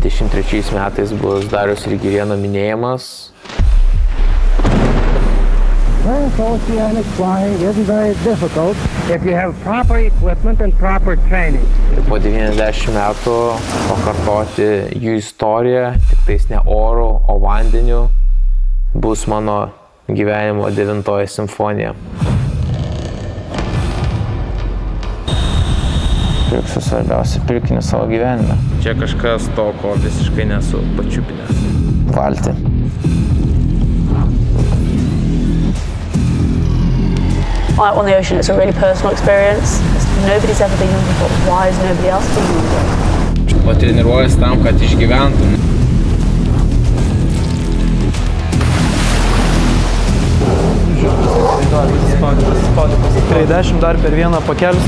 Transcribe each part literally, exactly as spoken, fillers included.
dvidešimt trečiais metais bus Dariaus ir Girėno minėjimas. Transoceanic flying isn't very difficult if you have proper equipment and proper training. Ir po devyniasdešimt metų pakartoti jų istoriją, tik tais ne oru, o vandeniu, bus mano gyvenimo devintoji simfonija. Pirksiu svarbiausią pirkinį savo gyvenime. Čia kažkas to, ko visiškai nesu pačiupinęs. Valtį. Out on the ocean, it's a really personal experience. Nobody's ever been on before. Why is nobody else been on? O treniruojas tam, kad išgyventum. Tikrai dešimt dar per vieną pakelsi,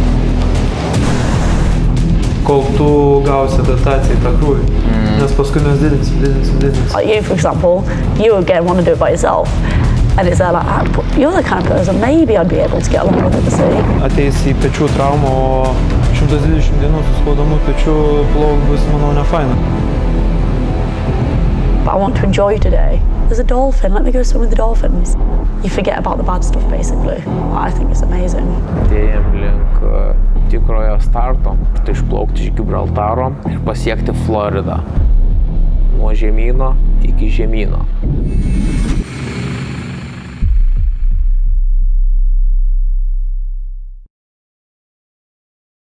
kol tu gausi adaptaciją į tą krūvį. Mm. Nes paskui mes didinsim, didinsim, didinsim. Like you, for example, you again want to do it by yourself. And it's there like, you're the kind of person, maybe I'd be able to get along with it the sea. Ateis į pečių traumą, o šimtas dvidešimt dienų su skaudamų pečių plovų bus, manau, nefaina. But I want to enjoy today. There's a dolphin, let me go swim with the dolphins. You forget about the bad stuff, basically. I think it's amazing. Atėjom link tikrojo starto, tai išplaukti iš Gibraltaro ir pasiekti Floridą. Nuo žemyno iki žemyno.